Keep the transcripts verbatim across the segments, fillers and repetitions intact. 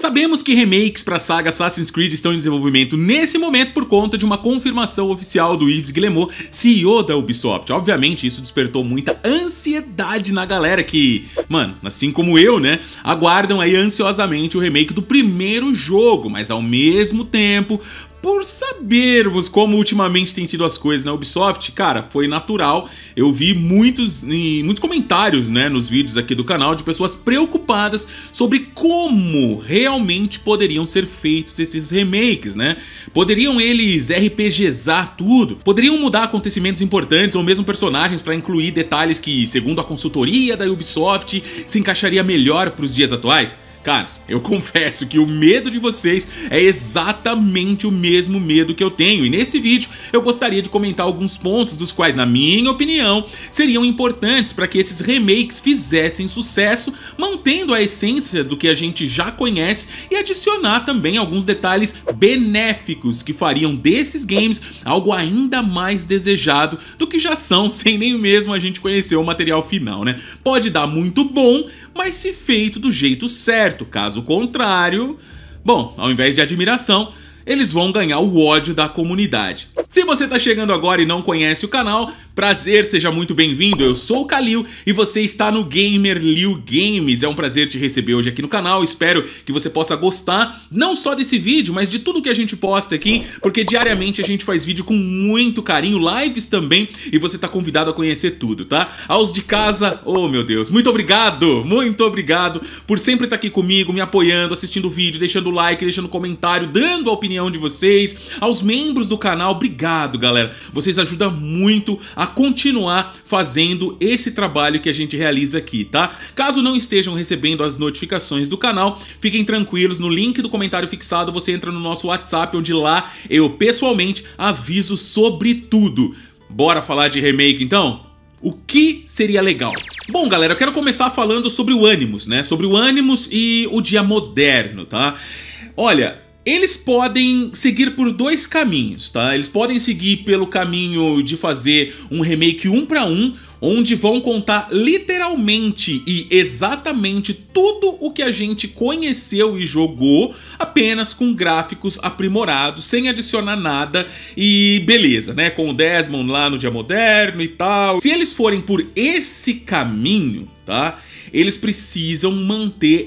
sabemos que remakes para a saga Assassin's Creed estão em desenvolvimento nesse momento por conta de uma confirmação oficial do Yves Guillemot, C E O da Ubisoft. Obviamente isso despertou muita ansiedade na galera que, mano, assim como eu, né, aguardam aí ansiosamente o remake do primeiro jogo, mas ao mesmo tempo, por sabermos como ultimamente tem sido as coisas na Ubisoft, cara, foi natural. Eu vi muitos, muitos comentários, né, nos vídeos aqui do canal de pessoas preocupadas sobre como realmente poderiam ser feitos esses remakes, né? Poderiam eles RPGizar tudo? Poderiam mudar acontecimentos importantes ou mesmo personagens para incluir detalhes que, segundo a consultoria da Ubisoft, se encaixaria melhor para os dias atuais? Caras, eu confesso que o medo de vocês é exatamente o mesmo medo que eu tenho, e nesse vídeo eu gostaria de comentar alguns pontos dos quais, na minha opinião, seriam importantes para que esses remakes fizessem sucesso, mantendo a essência do que a gente já conhece e adicionar também alguns detalhes benéficos que fariam desses games algo ainda mais desejado do que já são, sem nem mesmo a gente conhecer o material final, né? Pode dar muito bom, mas se feito do jeito certo. Caso contrário, bom, ao invés de admiração, eles vão ganhar o ódio da comunidade. Se você tá chegando agora e não conhece o canal, prazer, seja muito bem-vindo. Eu sou o Kalil e você está no GamerLil Games. É um prazer te receber hoje aqui no canal. Espero que você possa gostar não só desse vídeo, mas de tudo que a gente posta aqui, porque diariamente a gente faz vídeo com muito carinho, lives também, e você tá convidado a conhecer tudo, tá? Aos de casa, oh meu Deus, muito obrigado, muito obrigado por sempre estar aqui comigo, me apoiando, assistindo o vídeo, deixando o like, deixando comentário, dando a opinião de vocês. Aos membros do canal, obrigado, galera. Vocês ajudam muito a continuar fazendo esse trabalho que a gente realiza aqui, tá? Caso não estejam recebendo as notificações do canal, fiquem tranquilos, no link do comentário fixado você entra no nosso WhatsApp, onde lá eu pessoalmente aviso sobre tudo. Bora falar de remake então? O que seria legal? Bom, galera, eu quero começar falando sobre o Animus, né? Sobre o Animus e o Dia Moderno, tá? Olha, eles podem seguir por dois caminhos, tá? Eles podem seguir pelo caminho de fazer um remake um para um, onde vão contar literalmente e exatamente tudo o que a gente conheceu e jogou, apenas com gráficos aprimorados, sem adicionar nada e beleza, né? Com o Desmond lá no Dia Moderno e tal. Se eles forem por esse caminho, tá? Eles precisam manter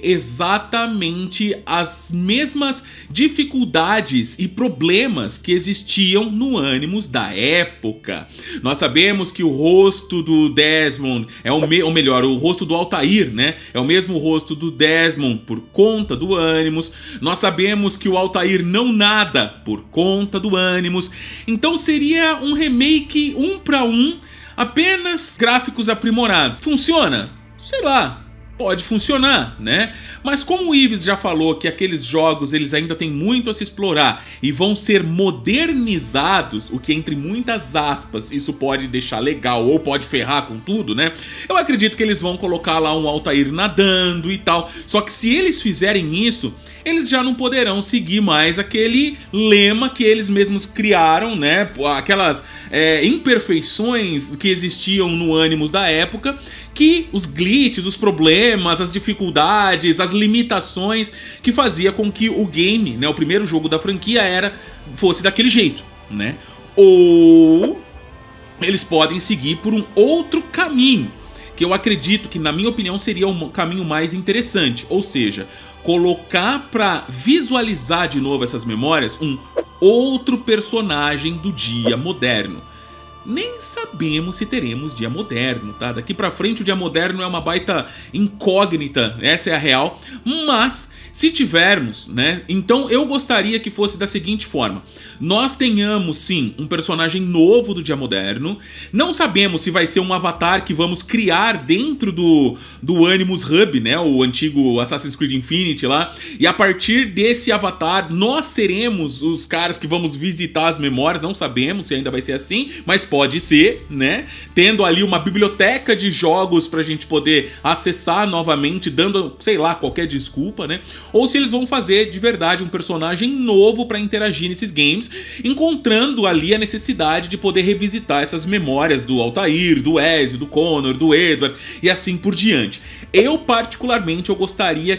exatamente as mesmas dificuldades e problemas que existiam no Animus da época. Nós sabemos que o rosto do Desmond é o me- ou melhor, o rosto do Altair, né? É o mesmo rosto do Desmond por conta do Animus. Nós sabemos que o Altair não nada por conta do Animus. Então seria um remake um para um, apenas gráficos aprimorados. Funciona? Sei lá, pode funcionar, né? Mas como o Yves já falou que aqueles jogos eles ainda têm muito a se explorar e vão ser modernizados, o que entre muitas aspas isso pode deixar legal ou pode ferrar com tudo, né? Eu acredito que eles vão colocar lá um Altair nadando e tal, só que se eles fizerem isso, eles já não poderão seguir mais aquele lema que eles mesmos criaram, né? Aquelas é, imperfeições que existiam no Animus da época, que os glitches, os problemas, as dificuldades, as limitações que fazia com que o game, né, o primeiro jogo da franquia era fosse daquele jeito, né? Ou eles podem seguir por um outro caminho, que eu acredito que, na minha opinião, seria um caminho mais interessante, ou seja, colocar para visualizar de novo essas memórias um outro personagem do Dia Moderno. Nem sabemos se teremos Dia Moderno, tá? Daqui pra frente o Dia Moderno é uma baita incógnita, essa é a real. Mas se tivermos, né? Então eu gostaria que fosse da seguinte forma: nós tenhamos sim um personagem novo do Dia Moderno. Não sabemos se vai ser um avatar que vamos criar dentro do, do Animus Hub, né? O antigo Assassin's Creed Infinity lá. E a partir desse avatar nós seremos os caras que vamos visitar as memórias. Não sabemos se ainda vai ser assim, mas pode ser, né? Tendo ali uma biblioteca de jogos pra gente poder acessar novamente, dando, sei lá, qualquer desculpa, né? Ou se eles vão fazer de verdade um personagem novo pra interagir nesses games, encontrando ali a necessidade de poder revisitar essas memórias do Altair, do Ezio, do Connor, do Edward e assim por diante. Eu particularmente eu gostaria que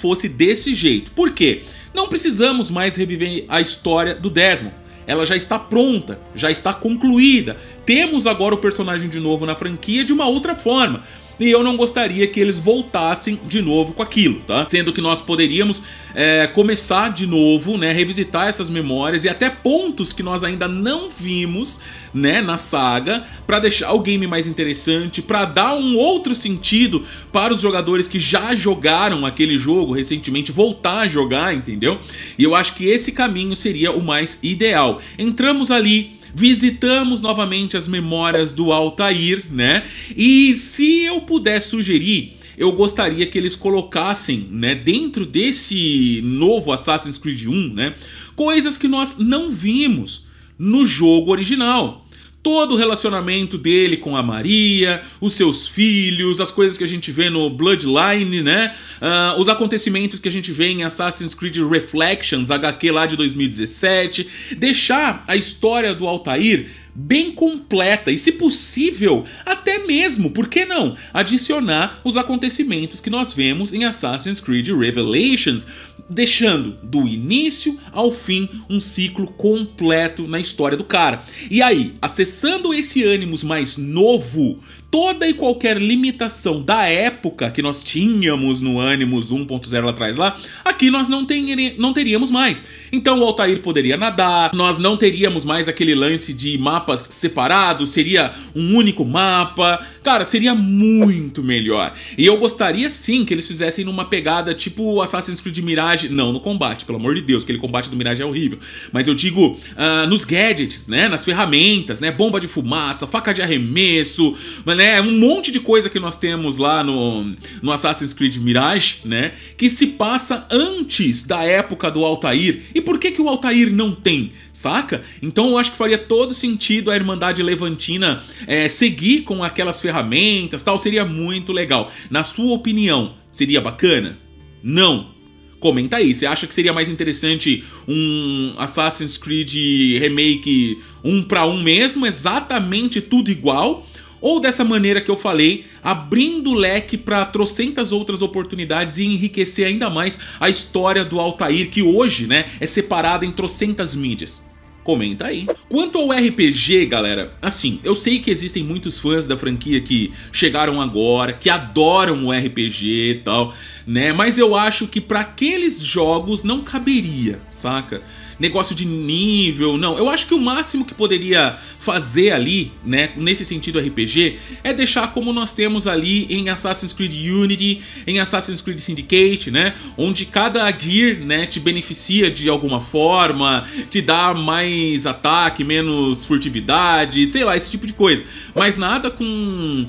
fosse desse jeito. Por quê? Não precisamos mais reviver a história do Desmond. Ela já está pronta, já está concluída. Temos agora o personagem de novo na franquia de uma outra forma. E eu não gostaria que eles voltassem de novo com aquilo, tá? Sendo que nós poderíamos é, começar de novo, né? Revisitar essas memórias e até pontos que nós ainda não vimos, né? Na saga, pra deixar o game mais interessante, pra dar um outro sentido para os jogadores que já jogaram aquele jogo recentemente, voltar a jogar, entendeu? E eu acho que esse caminho seria o mais ideal. Entramos ali, visitamos novamente as memórias do Altair, né? E se eu puder sugerir, eu gostaria que eles colocassem, né, dentro desse novo Assassin's Creed um, né, coisas que nós não vimos no jogo original. Todo o relacionamento dele com a Maria, os seus filhos, as coisas que a gente vê no Bloodline, né? Uh, os acontecimentos que a gente vê em Assassin's Creed Reflections, H Q lá de dois mil e dezessete. Deixar a história do Altair bem completa e, se possível, até mesmo, por que não, adicionar os acontecimentos que nós vemos em Assassin's Creed Revelations, deixando do início ao fim um ciclo completo na história do cara. E aí, acessando esse Animus mais novo, toda e qualquer limitação da época que nós tínhamos no Animus um ponto zero lá atrás lá, aqui nós não, ter, não teríamos mais. Então o Altair poderia nadar, nós não teríamos mais aquele lance de mapas separados, seria um único mapa. Cara, seria muito melhor. E eu gostaria sim que eles fizessem numa pegada tipo Assassin's Creed Mirage, não no combate, pelo amor de Deus, aquele combate do Mirage é horrível, mas eu digo uh, nos gadgets, né, nas ferramentas, né, bomba de fumaça, faca de arremesso, né, um monte de coisa que nós temos lá no, no Assassin's Creed Mirage, né, que se passa antes da época do Altair. E por que que o Altair não tem, saca? Então eu acho que faria todo sentido a Irmandade Levantina é, seguir com aquelas ferramentas, tal, seria muito legal. Na sua opinião, seria bacana? Não. Comenta aí, você acha que seria mais interessante um Assassin's Creed Remake um para um mesmo, exatamente tudo igual? Ou dessa maneira que eu falei, abrindo o leque para trocentas outras oportunidades e enriquecer ainda mais a história do Altair, que hoje, né, é separada em trocentas mídias? Comenta aí. Quanto ao R P G, galera, assim, eu sei que existem muitos fãs da franquia que chegaram agora, que adoram o R P G e tal, né? Mas eu acho que para aqueles jogos não caberia, saca? Negócio de nível, não. Eu acho que o máximo que poderia fazer ali, né, nesse sentido R P G, é deixar como nós temos ali em Assassin's Creed Unity, em Assassin's Creed Syndicate, né, onde cada gear, né, te beneficia de alguma forma, te dá mais ataque, menos furtividade, sei lá, esse tipo de coisa. Mas nada com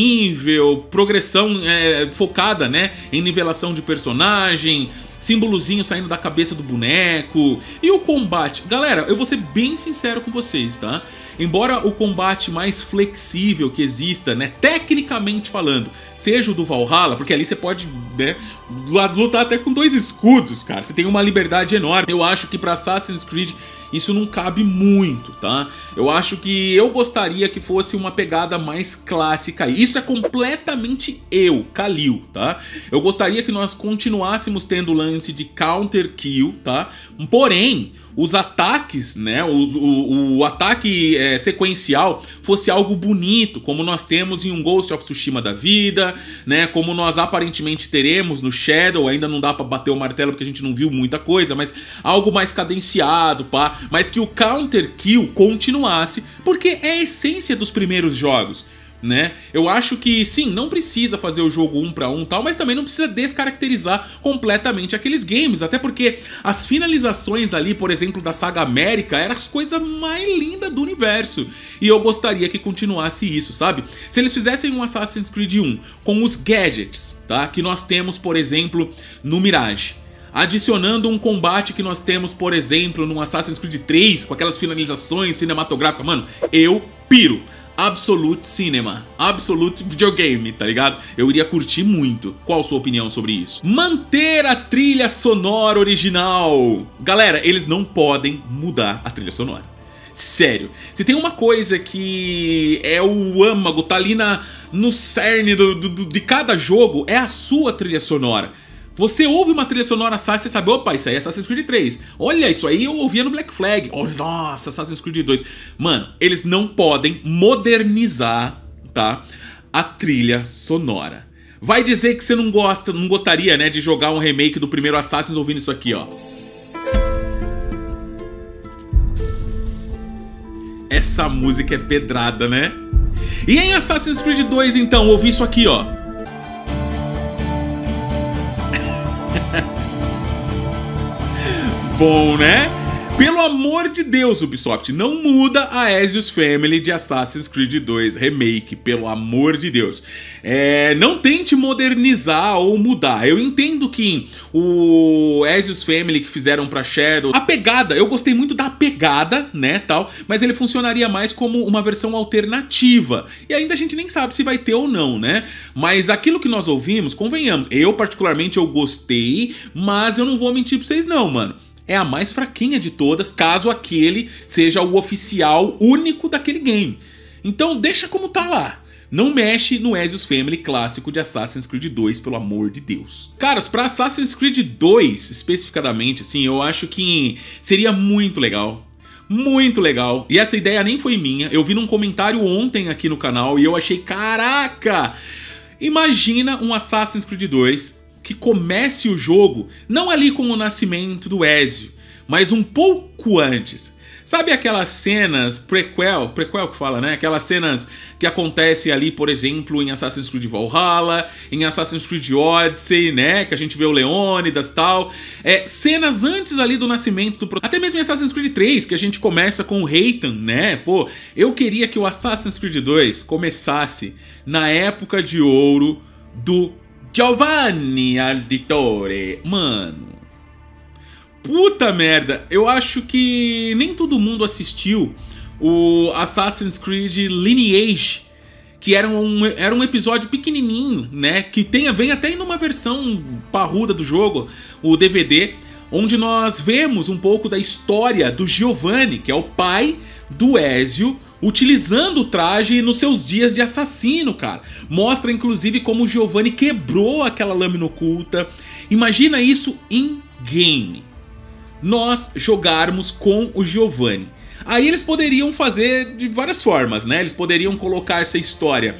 nível, progressão é, focada, né, em nivelação de personagem, símbolozinho saindo da cabeça do boneco. E o combate, galera, eu vou ser bem sincero com vocês, tá? Embora o combate mais flexível que exista, né, tecnicamente falando, seja o do Valhalla, porque ali você pode, né, lutar até com dois escudos, cara. Você tem uma liberdade enorme. Eu acho que pra Assassin's Creed isso não cabe muito, tá? Eu acho que eu gostaria que fosse uma pegada mais clássica. Isso é completamente eu, Kalil, tá? Eu gostaria que nós continuássemos tendo o lance de counter kill, tá? Porém, os ataques, né, os, o, o ataque é, sequencial fosse algo bonito, como nós temos em um Ghost of Tsushima da vida, né, como nós aparentemente teremos no Shadow. Ainda não dá pra bater o martelo porque a gente não viu muita coisa, mas algo mais cadenciado, pá, mas que o counter kill continuasse, porque é a essência dos primeiros jogos, né? Eu acho que sim, não precisa fazer o jogo um para um tal, mas também não precisa descaracterizar completamente aqueles games, até porque as finalizações ali, por exemplo, da saga América, eram as coisas mais lindas do universo, e eu gostaria que continuasse isso, sabe? Se eles fizessem um Assassin's Creed um com os gadgets, tá? Que nós temos, por exemplo, no Mirage, adicionando um combate que nós temos, por exemplo, no Assassin's Creed três, com aquelas finalizações cinematográficas, mano, eu piro. Absolute Cinema, Absolute Videogame, tá ligado? Eu iria curtir muito. Qual a sua opinião sobre isso? Manter a trilha sonora original. Galera, eles não podem mudar a trilha sonora. Sério, se tem uma coisa que é o âmago, tá ali na, no cerne do, do, de cada jogo, é a sua trilha sonora. Você ouve uma trilha sonora Assassin e sabe, opa, isso aí é Assassin's Creed três. Olha, isso aí eu ouvia no Black Flag. Oh, nossa, Assassin's Creed dois. Mano, eles não podem modernizar, tá, a trilha sonora. Vai dizer que você não gosta, não gostaria, né, de jogar um remake do primeiro Assassin's ouvindo isso aqui, ó. Essa música é pedrada, né? E em Assassin's Creed dois, então, ouvi isso aqui, ó. Bom, né? Pelo amor de Deus, Ubisoft, não muda a Ezio's Family de Assassin's Creed dois Remake, pelo amor de Deus. É, não tente modernizar ou mudar. Eu entendo que o Ezio's Family que fizeram pra Shadow, a pegada, eu gostei muito da pegada, né, tal, mas ele funcionaria mais como uma versão alternativa. E ainda a gente nem sabe se vai ter ou não, né? Mas aquilo que nós ouvimos, convenhamos, eu particularmente eu gostei, mas eu não vou mentir pra vocês não, mano. É a mais fraquinha de todas, caso aquele seja o oficial único daquele game. Então deixa como tá lá. Não mexe no Ezio's Family clássico de Assassin's Creed dois, pelo amor de Deus. Caras, pra Assassin's Creed dois, especificadamente, assim, eu acho que seria muito legal. Muito legal. E essa ideia nem foi minha. Eu vi num comentário ontem aqui no canal e eu achei, caraca! Imagina um Assassin's Creed dois... que comece o jogo não ali com o nascimento do Ezio, mas um pouco antes. Sabe aquelas cenas prequel, prequel que fala, né? Aquelas cenas que acontecem ali, por exemplo, em Assassin's Creed Valhalla, em Assassin's Creed Odyssey, né? Que a gente vê o Leônidas e tal. É, cenas antes ali do nascimento do... Até mesmo em Assassin's Creed três, que a gente começa com o Reitan, né? Pô, eu queria que o Assassin's Creed dois começasse na época de ouro do Giovanni Auditore. Mano, puta merda, eu acho que nem todo mundo assistiu o Assassin's Creed Lineage, que era um, era um episódio pequenininho, né, que tem, vem até em uma versão parruda do jogo, o D V D, onde nós vemos um pouco da história do Giovanni, que é o pai do Ezio, utilizando o traje nos seus dias de assassino, cara. Mostra inclusive como o Giovanni quebrou aquela lâmina oculta. Imagina isso em game. Nós jogarmos com o Giovanni. Aí eles poderiam fazer de várias formas, né? Eles poderiam colocar essa história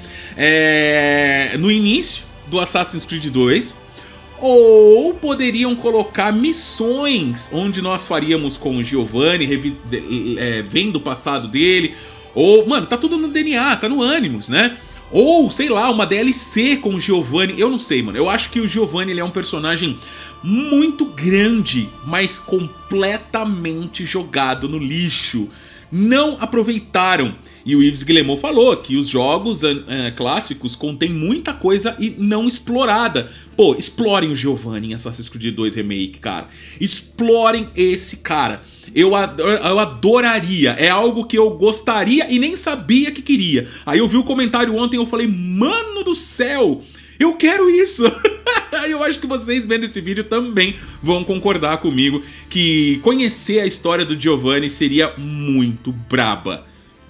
é, no início do Assassin's Creed dois. Ou poderiam colocar missões onde nós faríamos com o Giovanni, é, vendo o passado dele. Ou, mano, tá tudo no D N A, tá no Animus, né? Ou, sei lá, uma D L C com o Giovanni. Eu não sei, mano. Eu acho que o Giovanni ele é um personagem muito grande, mas completamente jogado no lixo. Não aproveitaram. E o Yves Guillemot falou que os jogos uh, clássicos contêm muita coisa e não explorada. Pô, explorem o Giovanni em Assassin's Creed dois Remake, cara. Explorem esse cara. Eu, ador eu adoraria. É algo que eu gostaria e nem sabia que queria. Aí eu vi o comentário ontem e eu falei, mano do céu, eu quero isso. Eu acho que vocês vendo esse vídeo também vão concordar comigo que conhecer a história do Giovanni seria muito braba.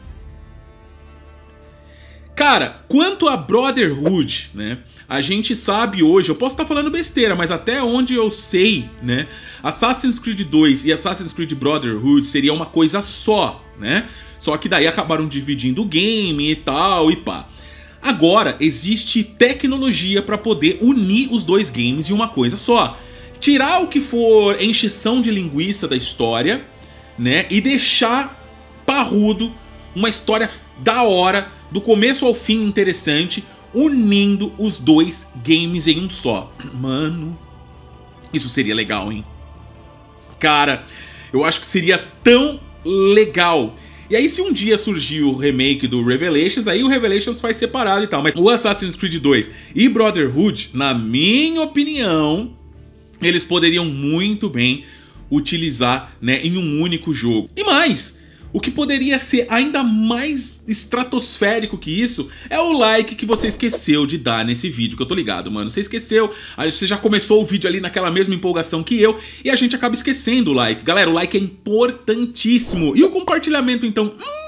Cara, quanto a Brotherhood, né? A gente sabe hoje, eu posso estar falando besteira, mas até onde eu sei, né? Assassin's Creed dois e Assassin's Creed Brotherhood seria uma coisa só, né? Só que daí acabaram dividindo o game e tal e pá. Agora existe tecnologia para poder unir os dois games em uma coisa só. Tirar o que for encheção de linguiça da história, né? E deixar parrudo uma história da hora, do começo ao fim interessante, unindo os dois games em um só. Mano, isso seria legal, hein? Cara, eu acho que seria tão legal. E aí se um dia surgir o remake do Revelations, aí o Revelations faz separado e tal. Mas o Assassin's Creed dois e Brotherhood, na minha opinião, eles poderiam muito bem utilizar, né, em um único jogo. E mais, o que poderia ser ainda mais estratosférico que isso é o like que você esqueceu de dar nesse vídeo, que eu tô ligado, mano. Você esqueceu, você já começou o vídeo ali naquela mesma empolgação que eu, e a gente acaba esquecendo o like. Galera, o like é importantíssimo. E o compartilhamento, então? Hum,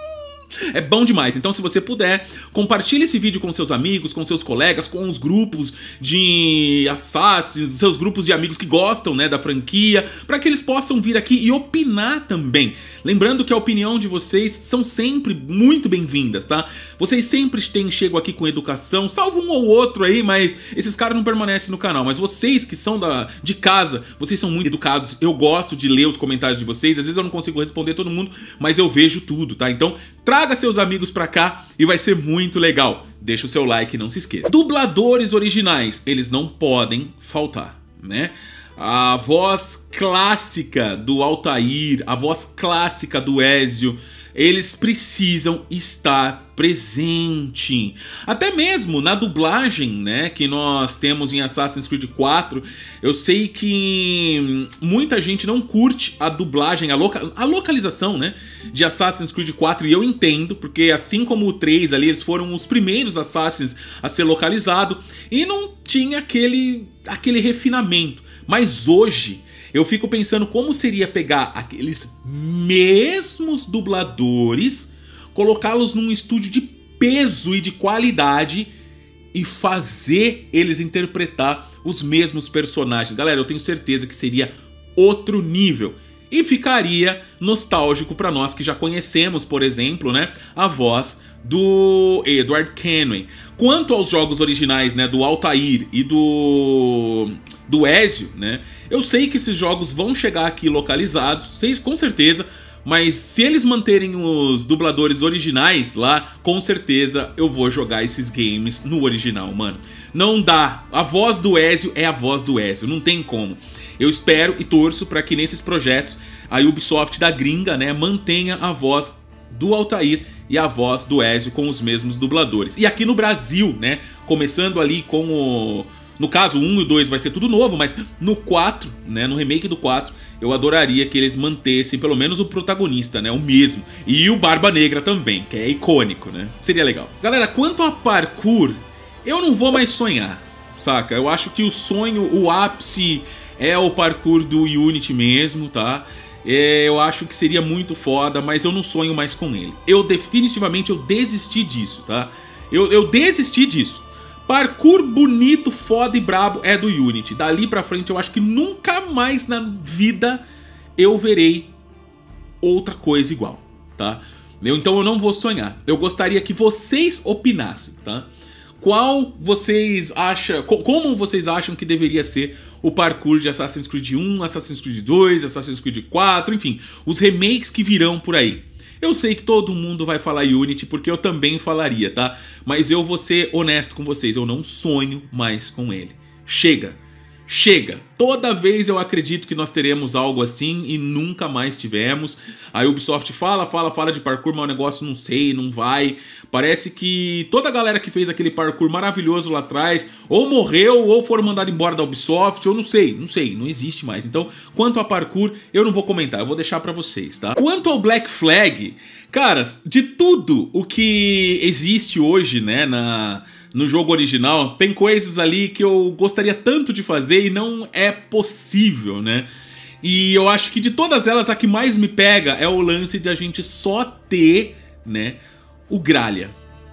É bom demais. Então, se você puder, compartilhe esse vídeo com seus amigos, com seus colegas, com os grupos de Assassins, seus grupos de amigos que gostam, né, da franquia, para que eles possam vir aqui e opinar também. Lembrando que a opinião de vocês são sempre muito bem-vindas, tá? Vocês sempre têm chego aqui com educação, salvo um ou outro aí, mas esses caras não permanecem no canal. Mas vocês que são da, de casa, vocês são muito educados. Eu gosto de ler os comentários de vocês. Às vezes eu não consigo responder todo mundo, mas eu vejo tudo, tá? Então, traga seus amigos pra cá e vai ser muito legal. Deixa o seu like e não se esqueça. Dubladores originais, eles não podem faltar, né? A voz clássica do Altair, a voz clássica do Ezio, eles precisam estar presente. Até mesmo na dublagem, né, que nós temos em Assassin's Creed quatro, eu sei que muita gente não curte a dublagem, a, loca a localização, né, de Assassin's Creed quatro, e eu entendo, porque assim como o três ali, eles foram os primeiros Assassins a ser localizado, e não tinha aquele, aquele refinamento. Mas hoje eu fico pensando como seria pegar aqueles mesmos dubladores, colocá-los num estúdio de peso e de qualidade e fazer eles interpretar os mesmos personagens. Galera, eu tenho certeza que seria outro nível. E ficaria nostálgico para nós que já conhecemos, por exemplo, né, a voz do Edward Kenway. Quanto aos jogos originais, né, do Altair e do, do Ezio, né, eu sei que esses jogos vão chegar aqui localizados, sei, com certeza, mas se eles manterem os dubladores originais lá, com certeza eu vou jogar esses games no original, mano. Não dá, a voz do Ezio é a voz do Ezio, não tem como. Eu espero e torço para que nesses projetos a Ubisoft da gringa, né, mantenha a voz do Altair e a voz do Ezio com os mesmos dubladores. E aqui no Brasil, né, começando ali com o... No caso, o um e o dois vai ser tudo novo, mas no quatro, né, no remake do quatro, eu adoraria que eles mantessem pelo menos o protagonista, né, o mesmo. E o Barba Negra também, que é icônico, né? Seria legal. Galera, quanto a parkour, eu não vou mais sonhar, saca? Eu acho que o sonho, o ápice é o parkour do Unity mesmo, tá? É, eu acho que seria muito foda, mas eu não sonho mais com ele. Eu definitivamente eu desisti disso, tá? Eu, eu desisti disso. Parkour bonito, foda e brabo é do Unity. Dali pra frente eu acho que nunca mais na vida eu verei outra coisa igual, tá? Eu, então eu não vou sonhar. Eu gostaria que vocês opinassem, tá? Qual vocês acham, como vocês acham que deveria ser o parkour de Assassin's Creed um, Assassin's Creed dois, Assassin's Creed quatro, enfim, os remakes que virão por aí. Eu sei que todo mundo vai falar Unity, porque eu também falaria, tá? Mas eu vou ser honesto com vocês, eu não sonho mais com ele. Chega, chega. Toda vez eu acredito que nós teremos algo assim e nunca mais tivemos. A Ubisoft fala, fala, fala de parkour, mas o negócio não sei, não vai. Parece que toda a galera que fez aquele parkour maravilhoso lá atrás ou morreu ou foram mandados embora da Ubisoft, ou não sei, não sei, não existe mais. Então, quanto a parkour, eu não vou comentar, eu vou deixar pra vocês, tá? Quanto ao Black Flag, caras, de tudo o que existe hoje, né, na... no jogo original, tem coisas ali que eu gostaria tanto de fazer e não é possível, né? E eu acho que de todas elas, a que mais me pega é o lance de a gente só ter, né, o Gralha.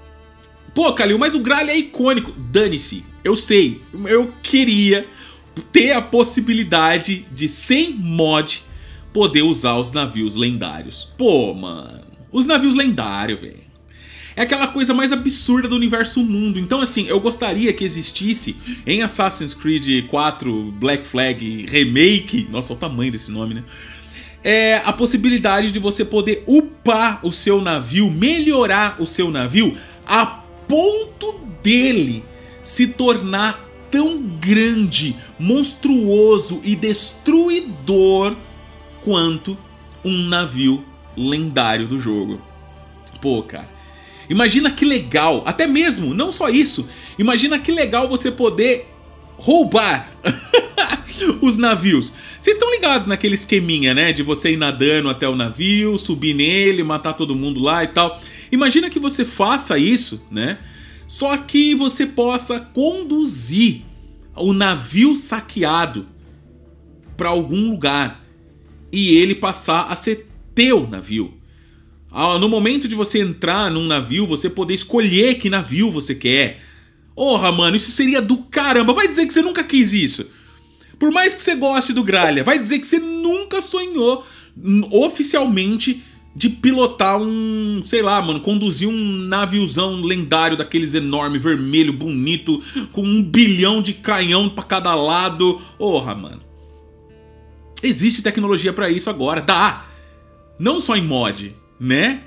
Pô, Kalil, mas o Gralha é icônico. Dane-se, eu sei, eu queria ter a possibilidade de, sem mod, poder usar os navios lendários. Pô, mano, os navios lendários, velho. É aquela coisa mais absurda do universo mundo. Então assim, eu gostaria que existisse em Assassin's Creed quatro Black Flag Remake, nossa, olha o tamanho desse nome, né? É a possibilidade de você poder upar o seu navio, melhorar o seu navio a ponto dele se tornar tão grande, monstruoso e destruidor quanto um navio lendário do jogo. Pô, cara. Imagina que legal, até mesmo, não só isso, imagina que legal você poder roubar os navios. Vocês estão ligados naquele esqueminha, né, de você ir nadando até o navio, subir nele, matar todo mundo lá e tal. Imagina que você faça isso, né, só que você possa conduzir o navio saqueado para algum lugar e ele passar a ser teu navio. No momento de você entrar num navio, você poder escolher que navio você quer. Porra, mano, isso seria do caramba. Vai dizer que você nunca quis isso. Por mais que você goste do Gralha, vai dizer que você nunca sonhou oficialmente de pilotar um, sei lá, mano, conduzir um naviozão lendário daqueles enorme, vermelho, bonito, com um bilhão de canhão pra cada lado. Porra, mano. Existe tecnologia pra isso agora, dá. Não só em mod, né?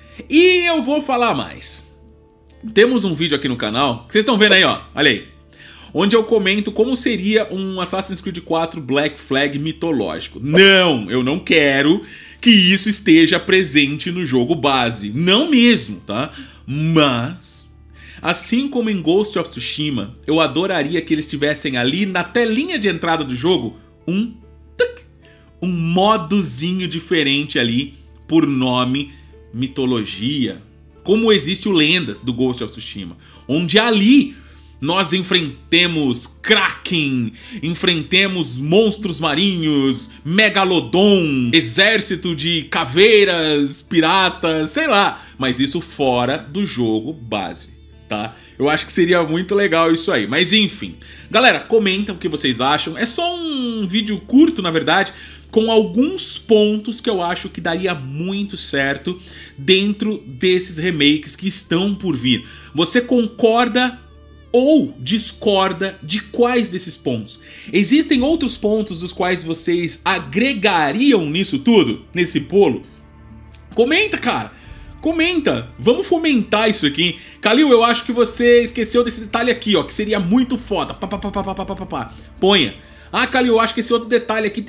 E eu vou falar mais. Temos um vídeo aqui no canal, que vocês estão vendo aí, ó, olha aí, onde eu comento como seria um Assassin's Creed quatro Black Flag mitológico. Não, eu não quero que isso esteja presente no jogo base. Não mesmo, tá? Mas, assim como em Ghost of Tsushima, eu adoraria que eles tivessem ali na telinha de entrada do jogo um, um modozinho diferente ali por nome mitologia. Como existe o Lendas do Ghost of Tsushima, onde ali nós enfrentemos Kraken, enfrentemos monstros marinhos, Megalodon, exército de caveiras, piratas, sei lá. Mas isso fora do jogo base, tá? Eu acho que seria muito legal isso aí. Mas enfim, galera, comenta o que vocês acham. É só um vídeo curto, na verdade, com alguns pontos que eu acho que daria muito certo dentro desses remakes que estão por vir. Você concorda ou discorda de quais desses pontos? Existem outros pontos dos quais vocês agregariam nisso tudo? Nesse bolo? Comenta, cara! Comenta! Vamos fomentar isso aqui. Kalil, eu acho que você esqueceu desse detalhe aqui, ó, que seria muito foda. Pá, pá, pá, pá, pá, pá, pá, pá. Ponha. Ah, Kalil, eu acho que esse outro detalhe aqui,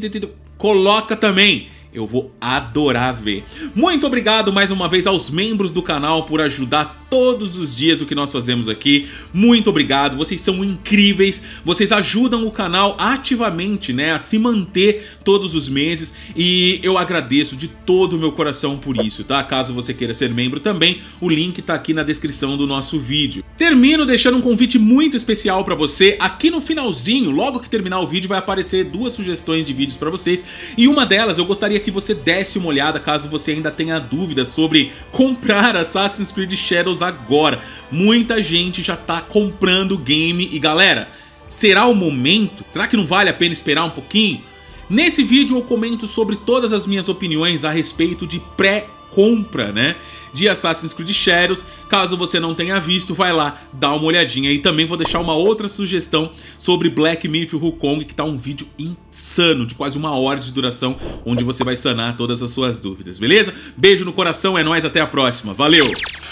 coloca também. Eu vou adorar ver. Muito obrigado mais uma vez aos membros do canal por ajudar todos os dias o que nós fazemos aqui. Muito obrigado, vocês são incríveis. Vocês ajudam o canal ativamente, né, a se manter todos os meses. E eu agradeço de todo o meu coração por isso, tá? Caso você queira ser membro também, o link tá aqui na descrição do nosso vídeo. Termino deixando um convite muito especial pra você. Aqui no finalzinho, logo que terminar o vídeo, vai aparecer duas sugestões de vídeos pra vocês. E uma delas eu gostaria que você desse uma olhada caso você ainda tenha dúvidas sobre comprar Assassin's Creed Shadows agora. Muita gente já tá comprando o game e galera, será o momento? Será que não vale a pena esperar um pouquinho? Nesse vídeo eu comento sobre todas as minhas opiniões a respeito de pré-compra, né, de Assassin's Creed Shadows. Caso você não tenha visto, vai lá, dá uma olhadinha. E também vou deixar uma outra sugestão sobre Black Myth Wukong, que tá um vídeo insano, de quase uma hora de duração, onde você vai sanar todas as suas dúvidas, beleza? Beijo no coração, é nóis, até a próxima, valeu!